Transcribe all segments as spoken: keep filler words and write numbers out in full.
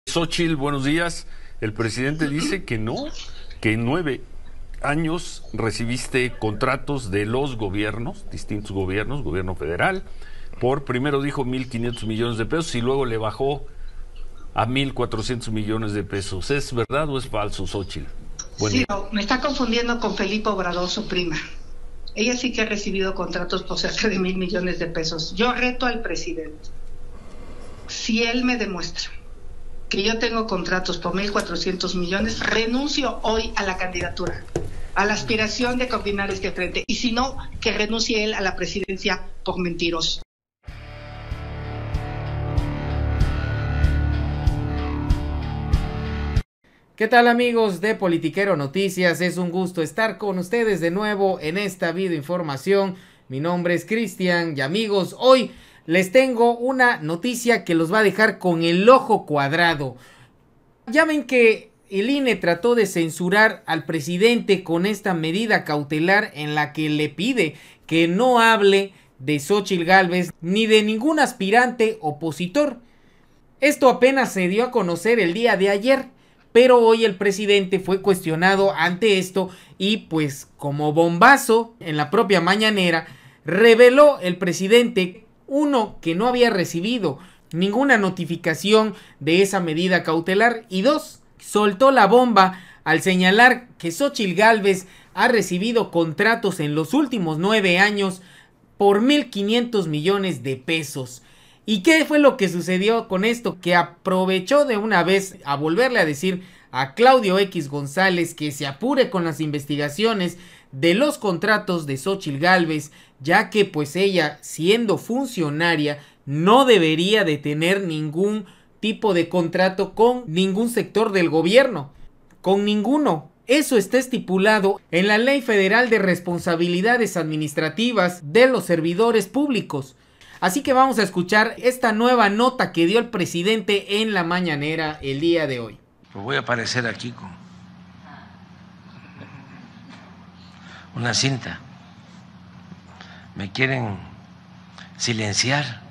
Xóchitl, buenos días. El presidente dice que no, que en nueve años recibiste contratos de los gobiernos, distintos gobiernos, gobierno federal, por primero dijo mil quinientos millones de pesos y luego le bajó a mil cuatrocientos millones de pesos. ¿Es verdad o es falso, Xóchitl? Buen sí, no, me está confundiendo con Felipe Obrador, su prima. Ella sí que ha recibido contratos por cerca de mil millones de pesos. Yo reto al presidente. Si él me demuestra que yo tengo contratos por mil cuatrocientos millones, renuncio hoy a la candidatura, a la aspiración de coordinar este frente. Y si no, que renuncie él a la presidencia por mentiroso. ¿Qué tal, amigos de Politiquero Noticias? Es un gusto estar con ustedes de nuevo en esta videoinformación. Mi nombre es Cristian y, amigos, hoy les tengo una noticia que los va a dejar con el ojo cuadrado. Ya ven que el I N E trató de censurar al presidente con esta medida cautelar en la que le pide que no hable de Xóchitl Gálvez ni de ningún aspirante opositor. Esto apenas se dio a conocer el día de ayer, pero hoy el presidente fue cuestionado ante esto y, pues, como bombazo en la propia mañanera, reveló el presidente, uno, que no había recibido ninguna notificación de esa medida cautelar, y dos, soltó la bomba al señalar que Xóchitl Gálvez ha recibido contratos en los últimos nueve años por mil quinientos millones de pesos. ¿Y qué fue lo que sucedió con esto? Que aprovechó de una vez a volverle a decir a Claudio X González que se apure con las investigaciones de los contratos de Xóchitl Gálvez, ya que pues ella, siendo funcionaria, no debería de tener ningún tipo de contrato con ningún sector del gobierno, con ninguno. Eso está estipulado en la Ley Federal de Responsabilidades Administrativas de los Servidores Públicos. Así que vamos a escuchar esta nueva nota que dio el presidente en la mañanera el día de hoy. Pues voy a aparecer aquí con una cinta. Me quieren silenciar.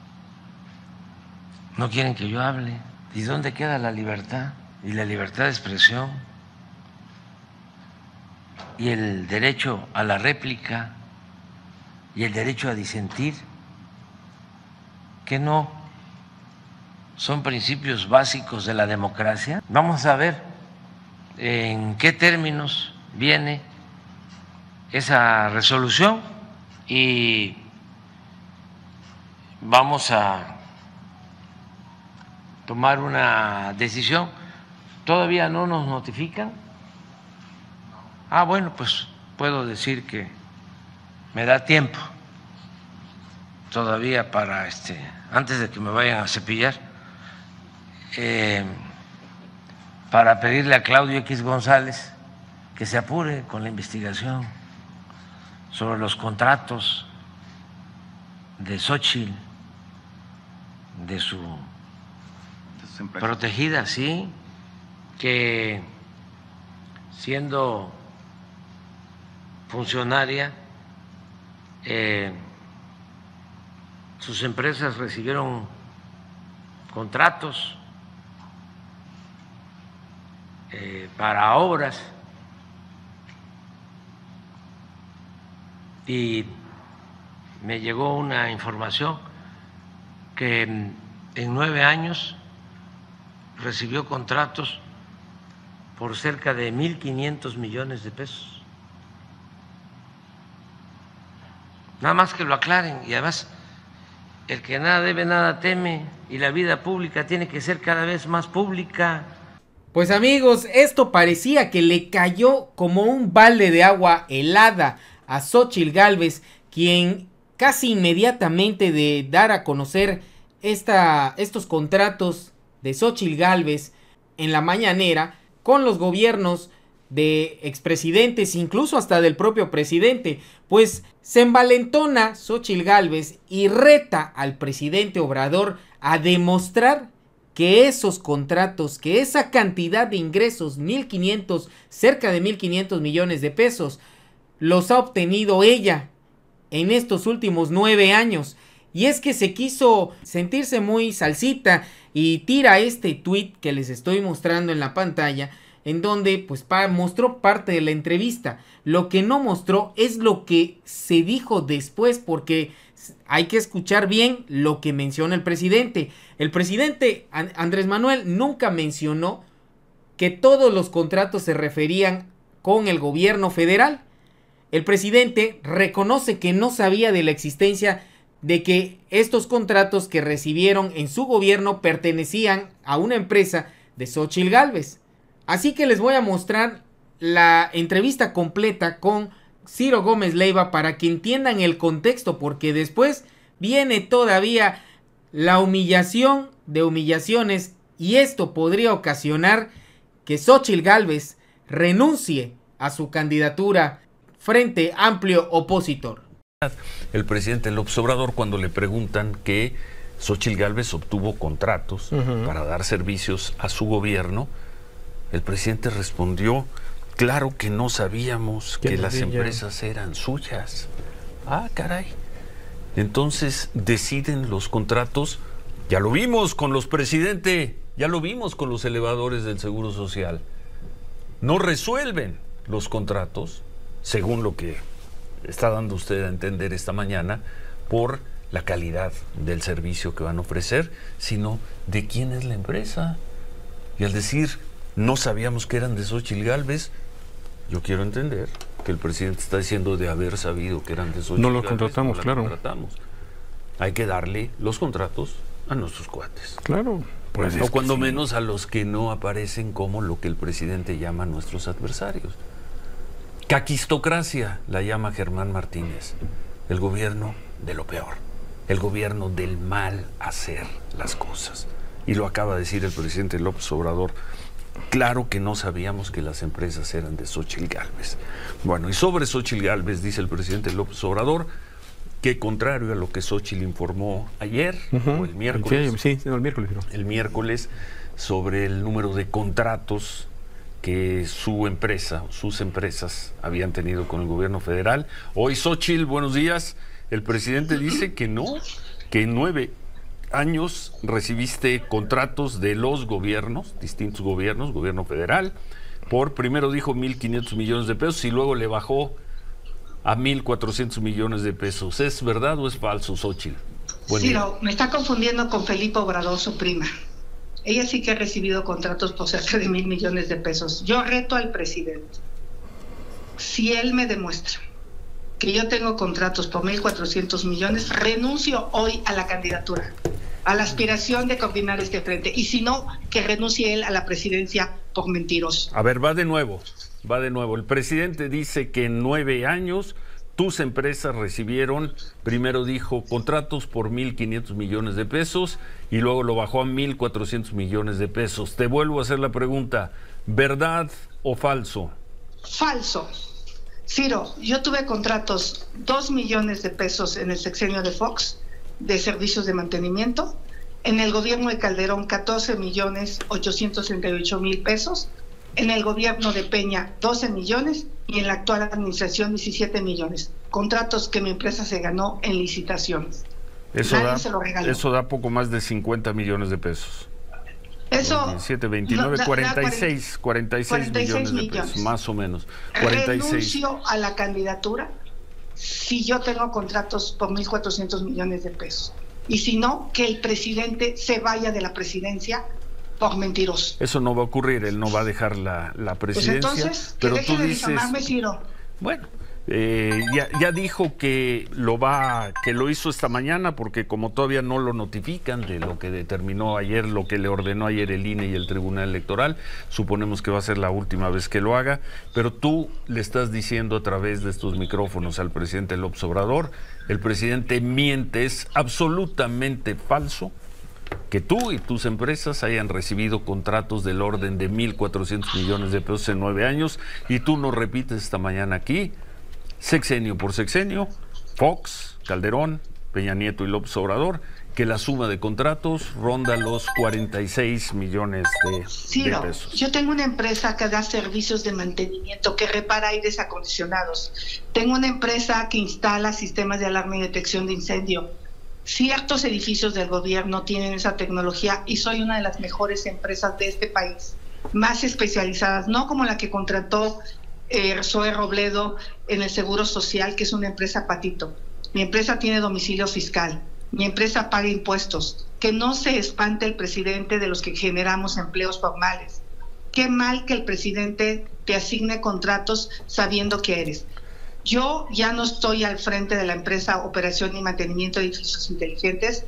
No quieren que yo hable. ¿Y dónde queda la libertad? Y la libertad de expresión. Y el derecho a la réplica. Y el derecho a disentir. ¿Que no son principios básicos de la democracia? Vamos a ver en qué términos viene esa resolución y vamos a tomar una decisión. ¿Todavía no nos notifican? Ah, bueno, pues puedo decir que me da tiempo todavía para este antes de que me vayan a cepillar, eh, para pedirle a Claudio X González que se apure con la investigación sobre los contratos de Xóchitl, de su protegida, sí, que siendo funcionaria, eh, sus empresas recibieron contratos eh, para obras y me llegó una información que en, en nueve años recibió contratos por cerca de mil quinientos millones de pesos. Nada más que lo aclaren. Y además, el que nada debe, nada teme, y la vida pública tiene que ser cada vez más pública. Pues, amigos, esto parecía que le cayó como un balde de agua helada a Xóchitl Gálvez, quien casi inmediatamente de dar a conocer esta, estos contratos de Xóchitl Gálvez en la mañanera con los gobiernos de expresidentes, incluso hasta del propio presidente, pues se envalentona Xóchitl Gálvez y reta al presidente Obrador a demostrar que esos contratos, que esa cantidad de ingresos, mil quinientos, cerca de mil quinientos millones de pesos, los ha obtenido ella en estos últimos nueve años. Y es que se quiso sentirse muy salsita y tira este tweet que les estoy mostrando en la pantalla, en donde pues pa- mostró parte de la entrevista. Lo que no mostró es lo que se dijo después, porque hay que escuchar bien lo que menciona el presidente. El presidente An- Andrés Manuel nunca mencionó que todos los contratos se referían con el gobierno federal. El presidente reconoce que no sabía de la existencia de que estos contratos que recibieron en su gobierno pertenecían a una empresa de Xóchitl Gálvez. Así que les voy a mostrar la entrevista completa con Ciro Gómez Leiva para que entiendan el contexto, porque después viene todavía la humillación de humillaciones y esto podría ocasionar que Xóchitl Gálvez renuncie a su candidatura Frente Amplio Opositor. El presidente López Obrador, cuando le preguntan que Xóchitl Gálvez obtuvo contratos uh-huh. para dar servicios a su gobierno, el presidente respondió: claro que no sabíamos que las empresas eran suyas. Ah, caray. Entonces deciden los contratos. Ya lo vimos con los presidente, ya lo vimos con los elevadores del Seguro Social. No resuelven los contratos, según lo que está dando usted a entender esta mañana, por la calidad del servicio que van a ofrecer, sino de quién es la empresa. Y al decir no sabíamos que eran de Xóchitl Gálvez, yo quiero entender que el presidente está diciendo de haber sabido que eran de Xóchitl No lo Gálvez, contratamos, no claro. Contratamos. Hay que darle los contratos a nuestros cuates. Claro. Pues o cuando sí. menos a los que no aparecen como lo que el presidente llama nuestros adversarios. Caquistocracia la llama Germán Martínez. El gobierno de lo peor. El gobierno del mal hacer las cosas. Y lo acaba de decir el presidente López Obrador. Claro que no sabíamos que las empresas eran de Xóchitl Gálvez. Bueno, y sobre Xóchitl Gálvez dice el presidente López Obrador que, contrario a lo que Xóchitl informó ayer, uh-huh. o el miércoles, sí, sí, el miércoles, ¿no? el miércoles, sobre el número de contratos que su empresa, sus empresas habían tenido con el gobierno federal. Hoy, Xóchitl, buenos días. El presidente dice que no, que en nueve años recibiste contratos de los gobiernos, distintos gobiernos, gobierno federal, por, primero dijo mil quinientos millones de pesos y luego le bajó a mil cuatrocientos millones de pesos. ¿Es verdad o es falso, Xóchitl? Buen sí, día. no, me está confundiendo con Felipe Obrador, su prima. Ella sí que ha recibido contratos por cerca de mil millones de pesos. Yo reto al presidente. Si él me demuestra que yo tengo contratos por mil cuatrocientos millones, renuncio hoy a la candidatura, a la aspiración de coordinar este frente. Y si no, que renuncie él a la presidencia por mentiroso. A ver, va de nuevo, va de nuevo. El presidente dice que en nueve años tus empresas recibieron, primero dijo, contratos por mil quinientos millones de pesos y luego lo bajó a mil cuatrocientos millones de pesos. Te vuelvo a hacer la pregunta, ¿verdad o falso? Falso. Ciro, yo tuve contratos dos millones de pesos en el sexenio de Fox de servicios de mantenimiento. En el gobierno de Calderón, catorce millones ochocientos treinta y ocho mil pesos. En el gobierno de Peña, doce millones. Y en la actual administración, diecisiete millones. Contratos que mi empresa se ganó en licitaciones. Eso Nadie da, se lo regaló. eso da poco más de cincuenta millones de pesos. Eso. veintisiete, veintinueve, da, cuarenta y seis, cuarenta y seis millones de pesos, más o menos. cuarenta y seis. Renuncio a la candidatura si yo tengo contratos por mil cuatrocientos millones de pesos. Y si no, que el presidente se vaya de la presidencia por mentiroso. Eso no va a ocurrir, él no va a dejar la, la presidencia. Pues entonces, que pero deje tú de dices, difamarme, Ciro. Bueno, eh, ya, ya dijo que lo va, que lo hizo esta mañana, porque como todavía no lo notifican de lo que determinó ayer, lo que le ordenó ayer el I N E y el Tribunal Electoral, suponemos que va a ser la última vez que lo haga, pero tú le estás diciendo a través de estos micrófonos al presidente López Obrador, el presidente miente, es absolutamente falso que tú y tus empresas hayan recibido contratos del orden de mil cuatrocientos millones de pesos en nueve años, y tú nos repites esta mañana aquí, sexenio por sexenio, Fox, Calderón, Peña Nieto y López Obrador, que la suma de contratos ronda los cuarenta y seis millones de, sí, de no. pesos. Yo tengo una empresa que da servicios de mantenimiento, que repara aires acondicionados. Tengo una empresa que instala sistemas de alarma y detección de incendio. Ciertos edificios del gobierno tienen esa tecnología y soy una de las mejores empresas de este país, más especializadas, no como la que contrató eh, Zoe Robledo en el Seguro Social, que es una empresa patito. Mi empresa tiene domicilio fiscal, mi empresa paga impuestos. Que no se espante el presidente de los que generamos empleos formales. Qué mal que el presidente te asigne contratos sabiendo que eres. Yo ya no estoy al frente de la empresa Operación y Mantenimiento de Edificios Inteligentes.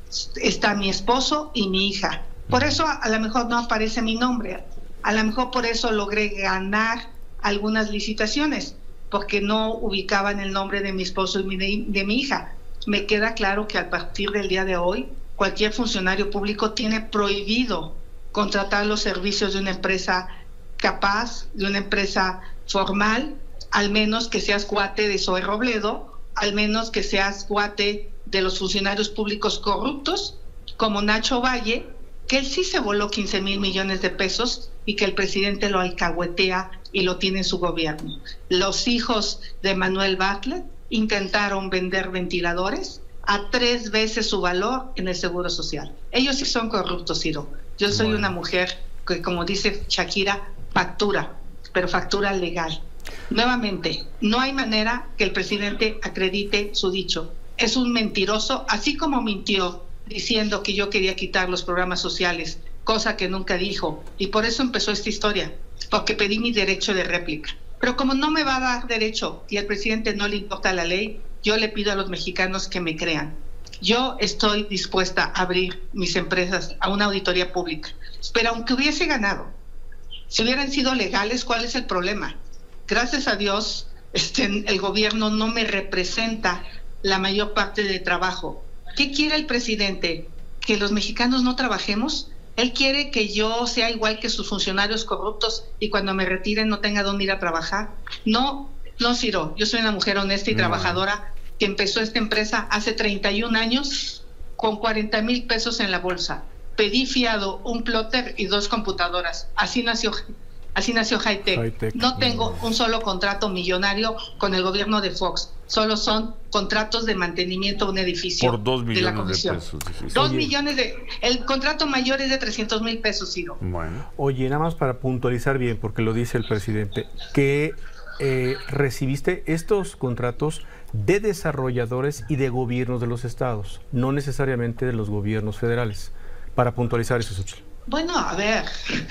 Está mi esposo y mi hija. Por eso a lo mejor no aparece mi nombre. A lo mejor por eso logré ganar algunas licitaciones, porque no ubicaban el nombre de mi esposo y de, de mi hija. Me queda claro que a partir del día de hoy, cualquier funcionario público tiene prohibido contratar los servicios de una empresa capaz, de una empresa formal, al menos que seas cuate de Zoe Robledo, al menos que seas cuate de los funcionarios públicos corruptos, como Nacho Valle, que él sí se voló quince mil millones de pesos y que el presidente lo alcahuetea y lo tiene en su gobierno. Los hijos de Manuel Bartlett intentaron vender ventiladores a tres veces su valor en el Seguro Social. Ellos sí son corruptos, Ciro. Yo soy bueno. una mujer que, como dice Shakira, factura, pero factura legal. Nuevamente, no hay manera que el presidente acredite su dicho. Es un mentiroso, así como mintió diciendo que yo quería quitar los programas sociales, cosa que nunca dijo, y por eso empezó esta historia, porque pedí mi derecho de réplica. Pero como no me va a dar derecho y al presidente no le importa la ley, yo le pido a los mexicanos que me crean. Yo estoy dispuesta a abrir mis empresas a una auditoría pública, pero aunque hubiese ganado, si hubieran sido legales, ¿cuál es el problema? Gracias a Dios, este, el gobierno no me representa la mayor parte del trabajo. ¿Qué quiere el presidente? ¿Que los mexicanos no trabajemos? Él quiere que yo sea igual que sus funcionarios corruptos y cuando me retiren no tenga dónde ir a trabajar. No, no, Ciro, yo soy una mujer honesta y no. trabajadora que empezó esta empresa hace treinta y un años con cuarenta mil pesos en la bolsa. Pedí fiado, un plotter y dos computadoras. Así nació, así nació Hightech. Hightech. No tengo un solo contrato millonario con el gobierno de Fox. Solo son contratos de mantenimiento de un edificio. Por dos millones de, la comisión. de pesos. Dijiste. Dos Oye. millones de... El contrato mayor es de trescientos mil pesos, Ciro. Bueno. Oye, nada más para puntualizar bien, porque lo dice el presidente, que eh, recibiste estos contratos de desarrolladores y de gobiernos de los estados, no necesariamente de los gobiernos federales. Para puntualizar eso, Xochitl. Bueno, a ver,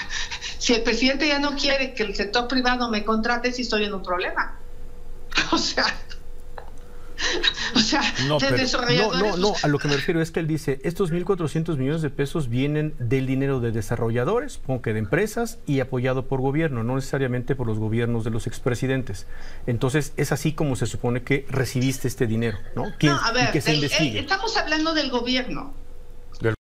si el presidente ya no quiere que el sector privado me contrate, sí estoy en un problema. O sea... O sea, no, de pero, desarrolladores... no, no, no, a lo que me refiero es que él dice, estos mil cuatrocientos millones de pesos vienen del dinero de desarrolladores, supongo que de empresas, y apoyado por gobierno, no necesariamente por los gobiernos de los expresidentes. Entonces, es así como se supone que recibiste este dinero, ¿no? ¿Quién, no, a ver, que se el, investigue? el, estamos hablando del gobierno. Del...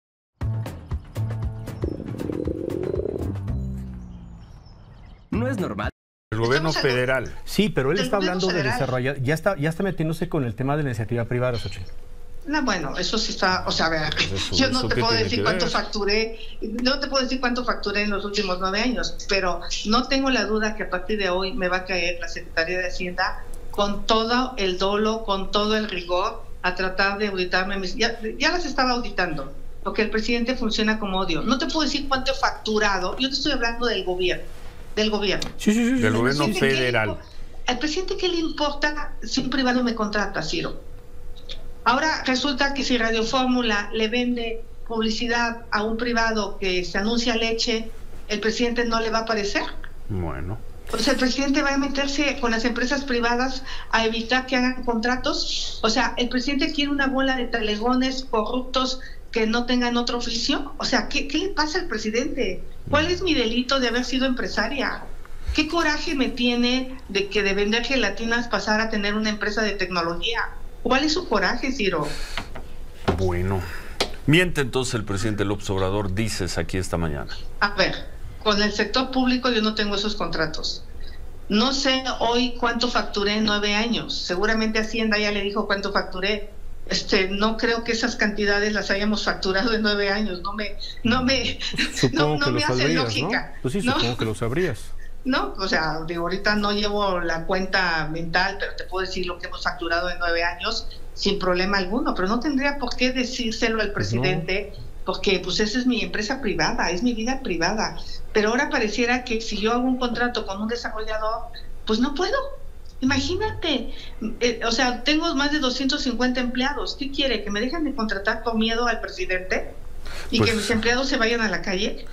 No es normal. El gobierno federal. Sí, pero él está hablando de federal. desarrollar, ya está, ya está metiéndose con el tema de la iniciativa privada, Xochitl. No, bueno, eso sí está, o sea, a ver, Eso, yo no te puedo tiene decir que cuánto ver? facturé, no te puedo decir cuánto facturé en los últimos nueve años, pero no tengo la duda que a partir de hoy me va a caer la Secretaría de Hacienda con todo el dolo, con todo el rigor, a tratar de auditarme. Mis, ya, ya las estaba auditando, porque el presidente funciona como odio. No te puedo decir cuánto he facturado, yo te estoy hablando del gobierno, del gobierno. Sí, sí, sí. Del sí. gobierno federal. ¿Al presidente qué le importa si un privado me contrata, Ciro? Ahora resulta que si Radio Fórmula le vende publicidad a un privado que se anuncia leche, ¿el presidente no le va a aparecer? Bueno. Pues el presidente va a meterse con las empresas privadas a evitar que hagan contratos. O sea, ¿el presidente quiere una bola de talegones corruptos que no tengan otro oficio? O sea, ¿qué, qué le pasa al presidente? ¿Cuál es mi delito de haber sido empresaria? ¿Qué coraje me tiene de que de vender gelatinas pasar a tener una empresa de tecnología? ¿Cuál es su coraje, Ciro? Bueno. Miente entonces el presidente López Obrador, dices aquí esta mañana. A ver, con el sector público yo no tengo esos contratos. No sé hoy cuánto facturé en nueve años. Seguramente Hacienda ya le dijo cuánto facturé. Este, no creo que esas cantidades las hayamos facturado en nueve años. No me, no me, Supongo no, no que me lo hace sabrías, lógica. ¿no? Pues sí, ¿no? supongo que lo sabrías. No, o sea, digo, ahorita no llevo la cuenta mental, pero te puedo decir lo que hemos facturado en nueve años sin problema alguno, pero no tendría por qué decírselo al presidente, no. Porque pues esa es mi empresa privada, es mi vida privada. Pero ahora pareciera que si yo hago un contrato con un desarrollador, pues no puedo. Imagínate, eh, o sea, tengo más de doscientos cincuenta empleados. ¿Qué quiere? ¿Que me dejen de contratar por miedo al presidente? ¿Y pues, que mis empleados se vayan a la calle?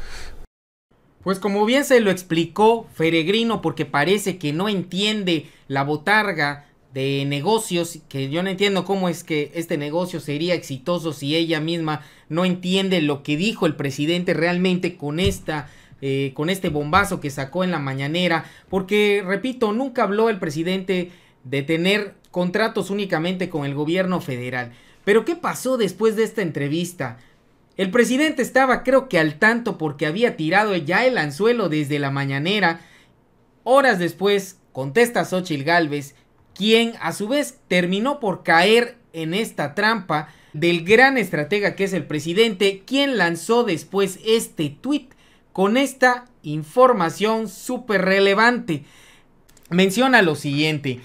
Pues como bien se lo explicó Feregrino, porque parece que no entiende la botarga de negocios, que yo no entiendo cómo es que este negocio sería exitoso si ella misma no entiende lo que dijo el presidente realmente con esta eh, con este bombazo que sacó en la mañanera, porque repito, nunca habló el presidente de tener contratos únicamente con el gobierno federal. Pero ¿qué pasó después de esta entrevista? El presidente estaba, creo que al tanto, porque había tirado ya el anzuelo desde la mañanera. Horas después contesta Xóchitl Gálvez, quien a su vez terminó por caer en esta trampa del gran estratega que es el presidente, quien lanzó después este tuit con esta información súper relevante. Menciona lo siguiente: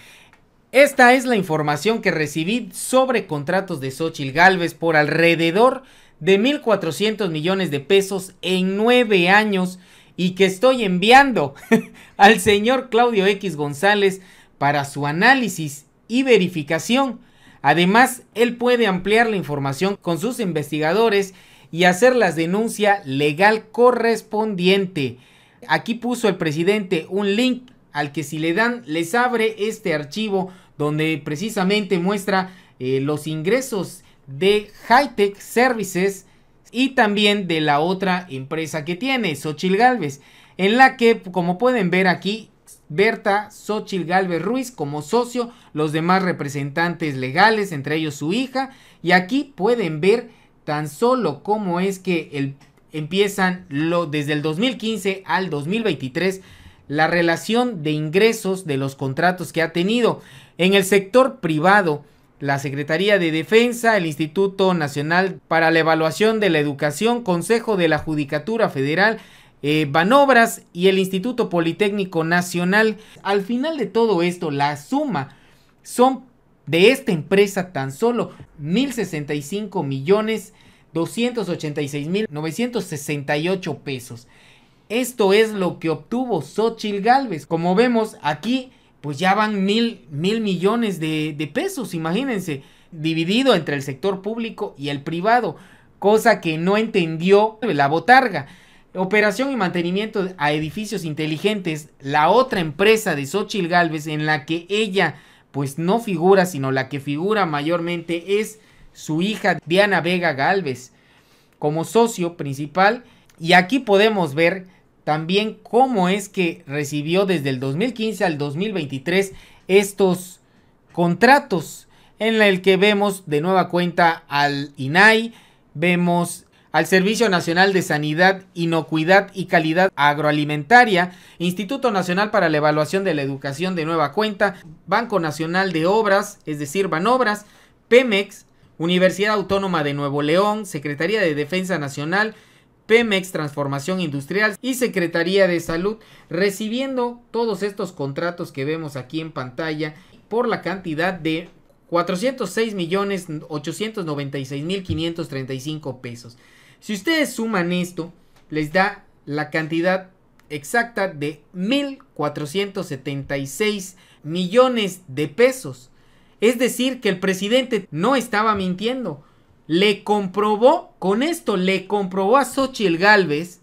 esta es la información que recibí sobre contratos de Xóchitl Gálvez por alrededor de mil cuatrocientos millones de pesos en nueve años y que estoy enviando al señor Claudio X González para su análisis y verificación. Además, él puede ampliar la información con sus investigadores y hacer la denuncia legal correspondiente. Aquí puso el presidente un link al que si le dan les abre este archivo donde precisamente muestra eh, los ingresos de Hightech Services y también de la otra empresa que tiene, Xóchitl Gálvez, en la que, como pueden ver aquí, Berta Xóchitl Gálvez Ruiz como socio, los demás representantes legales, entre ellos su hija, y aquí pueden ver tan solo cómo es que el, empiezan lo, desde el dos mil quince al dos mil veintitrés la relación de ingresos de los contratos que ha tenido. En el sector privado, la Secretaría de Defensa, el Instituto Nacional para la Evaluación de la Educación, Consejo de la Judicatura Federal, eh, Banobras y el Instituto Politécnico Nacional. Al final de todo esto, la suma son de esta empresa tan solo mil sesenta y cinco millones doscientos ochenta y seis mil novecientos sesenta y ocho pesos. Esto es lo que obtuvo Xóchitl Gálvez. Como vemos aquí, pues ya van mil, mil millones de, de pesos, imagínense, dividido entre el sector público y el privado, cosa que no entendió la botarga. Operación y mantenimiento a edificios inteligentes, la otra empresa de Xóchitl Gálvez en la que ella pues no figura, sino la que figura mayormente es su hija Diana Vega Gálvez como socio principal. Y aquí podemos ver también cómo es que recibió desde el dos mil quince al dos mil veintitrés estos contratos, en el que vemos de nueva cuenta al I N A I, vemos al Servicio Nacional de Sanidad, Inocuidad y Calidad Agroalimentaria, Instituto Nacional para la Evaluación de la Educación de nueva cuenta, Banco Nacional de Obras, es decir, Banobras, Pemex, Universidad Autónoma de Nuevo León, Secretaría de Defensa Nacional, Pemex Transformación Industrial y Secretaría de Salud, recibiendo todos estos contratos que vemos aquí en pantalla por la cantidad de cuatrocientos seis millones ochocientos noventa y seis mil quinientos treinta y cinco pesos. Si ustedes suman esto, les da la cantidad exacta de mil cuatrocientos setenta y seis millones de pesos. Es decir, que el presidente no estaba mintiendo. Le comprobó, con esto le comprobó a Xóchitl Gálvez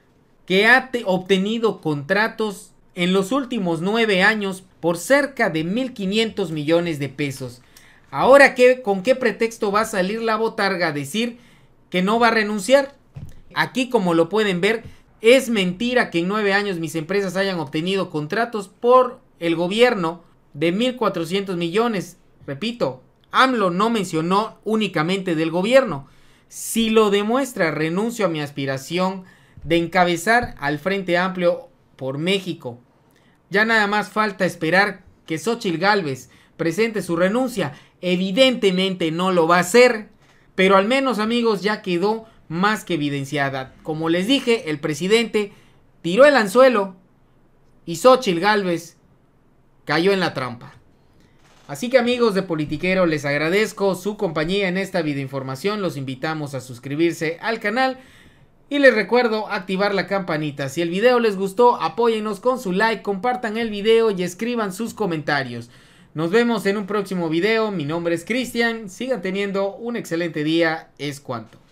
que ha obtenido contratos en los últimos nueve años por cerca de mil quinientos millones de pesos. Ahora, ¿qué, ¿con qué pretexto va a salir la botarga a decir que no va a renunciar? Aquí, como lo pueden ver, es mentira que en nueve años mis empresas hayan obtenido contratos por el gobierno de mil cuatrocientos millones. Repito, AMLO no mencionó únicamente del gobierno. Si lo demuestra, renuncio a mi aspiración de encabezar al Frente Amplio por México. Ya nada más falta esperar que Xóchitl Gálvez presente su renuncia. Evidentemente no lo va a hacer, pero al menos, amigos, ya quedó más que evidenciada. Como les dije, el presidente tiró el anzuelo y Xóchitl Gálvez cayó en la trampa. Así que amigos de Politiquero, les agradezco su compañía en esta videoinformación, los invitamos a suscribirse al canal y les recuerdo activar la campanita. Si el video les gustó, apóyennos con su like, compartan el video y escriban sus comentarios. Nos vemos en un próximo video, mi nombre es Cristian, sigan teniendo un excelente día, es cuanto.